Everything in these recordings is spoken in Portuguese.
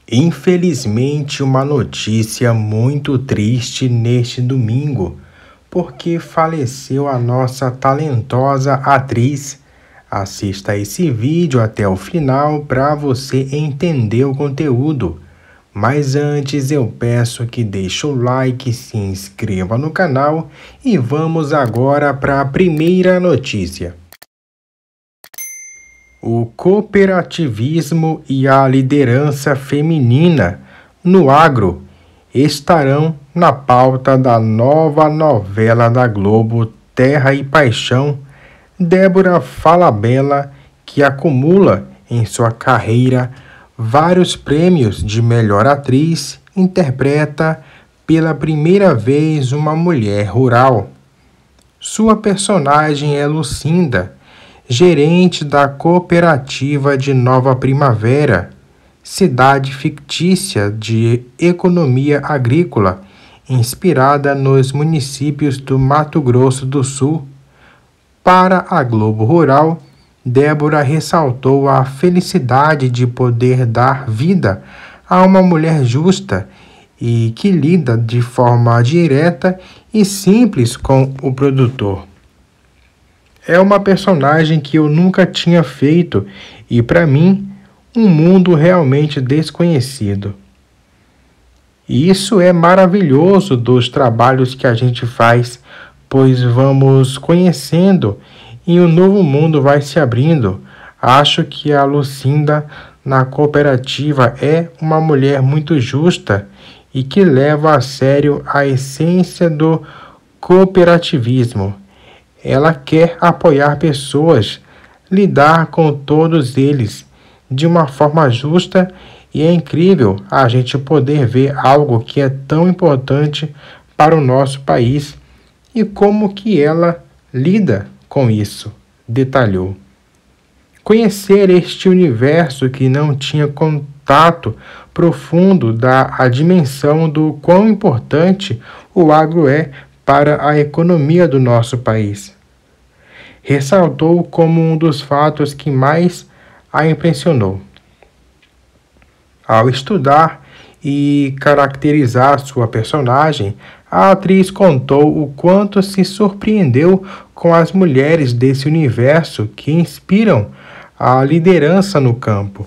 Infelizmente, uma notícia muito triste neste domingo, porque faleceu a nossa talentosa atriz. Assista esse vídeo até o final para você entender o conteúdo. Mas antes eu peço que deixe o like, se inscreva no canal e vamos agora para a primeira notícia. O cooperativismo e a liderança feminina no agro estarão na pauta da nova novela da Globo Terra e Paixão. Débora Falabella, que acumula em sua carreira vários prêmios de melhor atriz, interpreta pela primeira vez uma mulher rural. Sua personagem é Lucinda, gerente da cooperativa de Nova Primavera, cidade fictícia de economia agrícola, inspirada nos municípios do Mato Grosso do Sul. Para a Globo Rural, Débora ressaltou a felicidade de poder dar vida a uma mulher justa e que lida de forma direta e simples com o produtor. É uma personagem que eu nunca tinha feito e, para mim, um mundo realmente desconhecido. E isso é maravilhoso dos trabalhos que a gente faz, pois vamos conhecendo e um novo mundo vai se abrindo. Acho que a Lucinda na cooperativa é uma mulher muito justa e que leva a sério a essência do cooperativismo. Ela quer apoiar pessoas, lidar com todos eles de uma forma justa, e é incrível a gente poder ver algo que é tão importante para o nosso país e como que ela lida com isso, detalhou. Conhecer este universo que não tinha contato profundo dá a dimensão do quão importante o agro é para a economia do nosso país. Ressaltou como um dos fatos que mais a impressionou. Ao estudar e caracterizar sua personagem, a atriz contou o quanto se surpreendeu com as mulheres desse universo que inspiram a liderança no campo.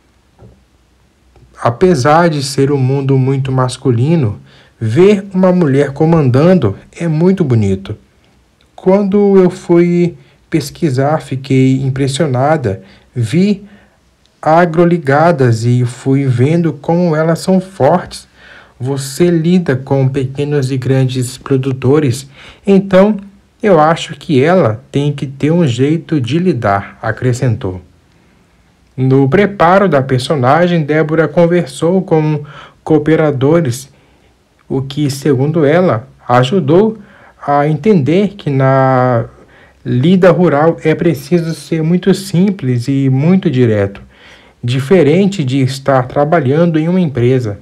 Apesar de ser um mundo muito masculino, ver uma mulher comandando é muito bonito. Quando eu fui pesquisar, fiquei impressionada, vi agroligadas e fui vendo como elas são fortes. Você lida com pequenos e grandes produtores, então eu acho que ela tem que ter um jeito de lidar, acrescentou. No preparo da personagem, Débora conversou com cooperadores, o que, segundo ela, ajudou a entender que na lida rural é preciso ser muito simples e muito direto, diferente de estar trabalhando em uma empresa.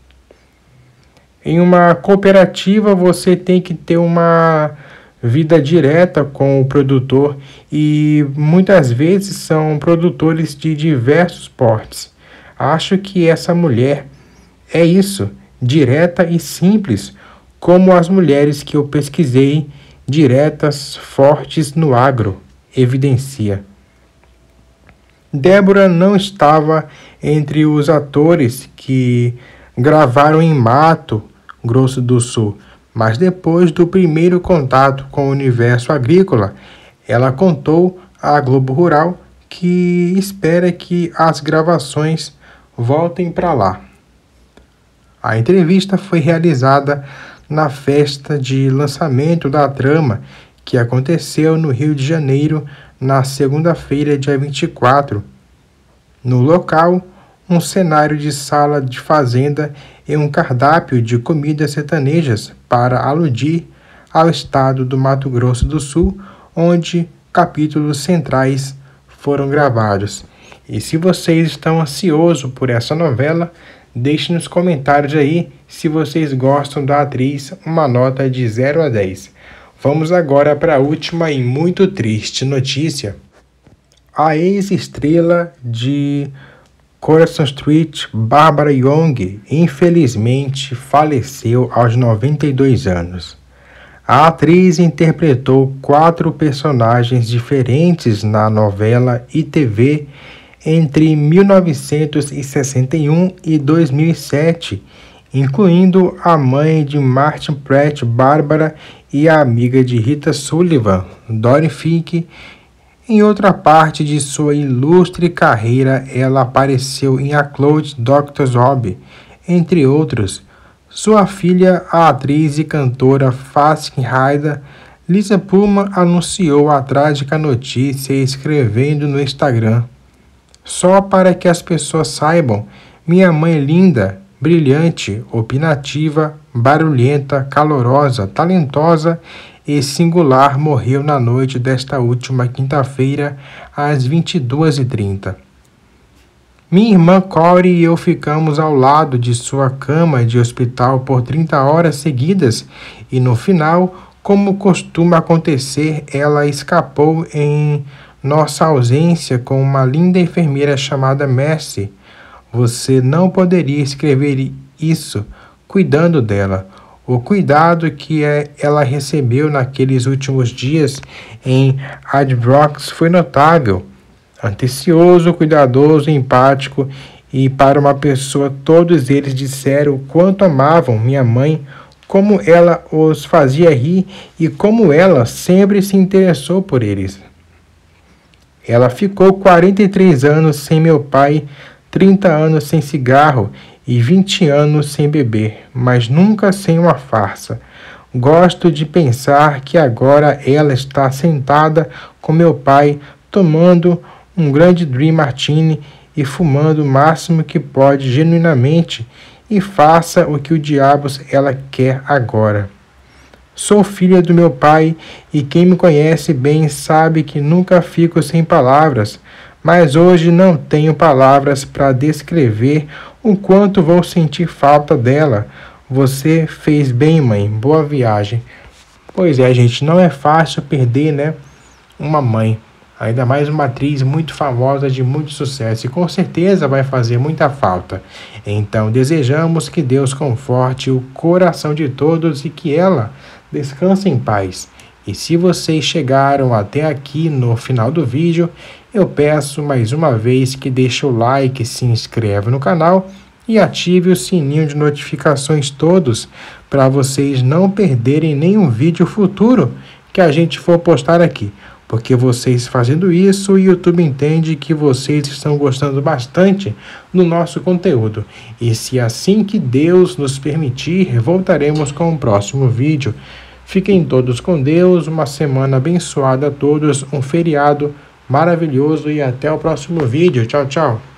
Em uma cooperativa você tem que ter uma vida direta com o produtor e muitas vezes são produtores de diversos portes. Acho que essa mulher é isso, direta e simples, como as mulheres que eu pesquisei, diretas, fortes no agro, evidencia. Débora não estava entre os atores que gravaram em Mato Grosso do Sul, mas depois do primeiro contato com o universo agrícola, ela contou à Globo Rural que espera que as gravações voltem para lá. A entrevista foi realizada na festa de lançamento da trama, que aconteceu no Rio de Janeiro na segunda-feira, dia 24. No local, um cenário de sala de fazenda e um cardápio de comidas sertanejas para aludir ao estado do Mato Grosso do Sul, onde capítulos centrais foram gravados. E se vocês estão ansiosos por essa novela, deixe nos comentários aí se vocês gostam da atriz, uma nota de 0 a 10. Vamos agora para a última e muito triste notícia. A ex-estrela de Corazon Street, Barbara Young, infelizmente faleceu aos 92 anos. A atriz interpretou 4 personagens diferentes na novela e TV entre 1961 e 2007, incluindo a mãe de Martin Pratt, Bárbara, e a amiga de Rita Sullivan, Dori Fink. Em outra parte de sua ilustre carreira, ela apareceu em A Cloud Doctor's Hobby, entre outros. Sua filha, a atriz e cantora Faskin Haida, Lisa Pullman, anunciou a trágica notícia escrevendo no Instagram: "Só para que as pessoas saibam, minha mãe linda, brilhante, opinativa, barulhenta, calorosa, talentosa e singular morreu na noite desta última quinta-feira, às 22h30. Minha irmã Corey e eu ficamos ao lado de sua cama de hospital por 30 horas seguidas e no final, como costuma acontecer, ela escapou em nossa ausência com uma linda enfermeira chamada Mercy. Você não poderia escrever isso cuidando dela. O cuidado que ela recebeu naqueles últimos dias em Adbrox foi notável. Atencioso, cuidadoso, empático, e para uma pessoa todos eles disseram o quanto amavam minha mãe, como ela os fazia rir e como ela sempre se interessou por eles. Ela ficou 43 anos sem meu pai, 30 anos sem cigarro e 20 anos sem beber, mas nunca sem uma farsa. Gosto de pensar que agora ela está sentada com meu pai, tomando um grande Dream Martini e fumando o máximo que pode genuinamente, e faça o que o diabo ela quer agora. Sou filha do meu pai e quem me conhece bem sabe que nunca fico sem palavras, mas hoje não tenho palavras para descrever o quanto vou sentir falta dela. Você fez bem, mãe. Boa viagem." Pois é, gente, não é fácil perder, né, uma mãe. Ainda mais uma atriz muito famosa, de muito sucesso, e com certeza vai fazer muita falta. Então, desejamos que Deus conforte o coração de todos e que ela descanse em paz. E se vocês chegaram até aqui no final do vídeo, eu peço mais uma vez que deixe o like, se inscreva no canal e ative o sininho de notificações todos para vocês não perderem nenhum vídeo futuro que a gente for postar aqui. Porque vocês fazendo isso, o YouTube entende que vocês estão gostando bastante do nosso conteúdo. E se assim que Deus nos permitir, voltaremos com o próximo vídeo. Fiquem todos com Deus, uma semana abençoada a todos, um feriado maravilhoso e até o próximo vídeo. Tchau, tchau.